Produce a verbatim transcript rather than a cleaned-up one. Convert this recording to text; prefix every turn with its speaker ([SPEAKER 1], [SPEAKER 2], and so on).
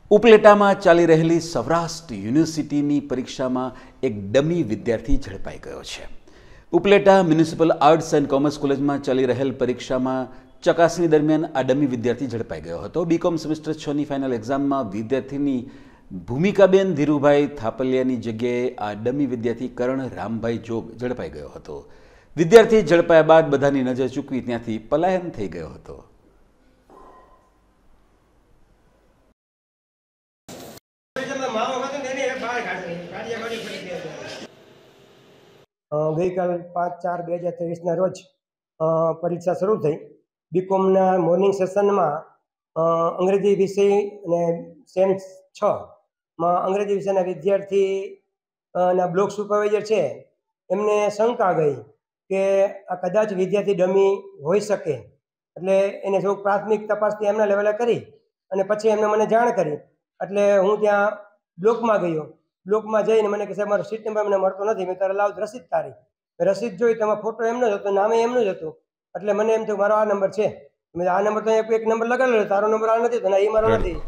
[SPEAKER 1] ઉપલેટામાં ચાલી રહેલી સૌરાષ્ટ્ર યુનિવર્સિટીની પરીક્ષામાં એક ડમી વિદ્યાર્થી ઝડપાઈ ગયો છે। Upleta municipal arts and commerce કોલેજમાં ચાલી રહેલ પરીક્ષામાં ચકાસણી દરમિયાન આ ડમી વિદ્યાર્થી ઝડપાઈ ગયો હતો। બીકોમ સેમેસ્ટર છ ની ફાઇનલ એક્ઝામમાં વિદ્યાર્થીની ભૂમિકાબેન ધીરુભાઈ થાપલિયાની જગ્યાએ આ ડમી વિદ્યાર્થી કરણ રામભાઈ જોગ ઝડપાઈ ગયો હતો। વિદ્યાર્થી ઝડપાયા બાદ બધાની નજર ચૂકવી ત્યાંથી પલાયન થઈ ગયો હતો।
[SPEAKER 2] गई काल पांच चार बे हज़ार तेवीस रोज परीक्षा शुरू थी। बीकॉमना मॉर्निंग सेशन में अंग्रेजी विषय ने सेम छ में अंग्रेजी विषय विद्यार्थी ब्लॉक सुपरवाइजर है एमने शंका गई कि आ कदाच विद्यार्थी डमी होई सके एटले एने जो प्राथमिक तपास एमना लेवले करी अने पछी एमने मने जाण करी एटले हूँ त्यां ब्लॉक में गयो। ब्लॉक में जईने मने कहे मारो सीट नंबर मने मळतो नथी। मैं तारे लाव रसीद तारी रसीद जोई तो फोटो एमनो ज हतो नामे एमनुं ज हतुं एटले मने एम थयुं मारो आ नंबर छे। आ नंबर तो एक नंबर लगाड़ेलो तारो नंबर आ नथी तो ना ए मारो नथी।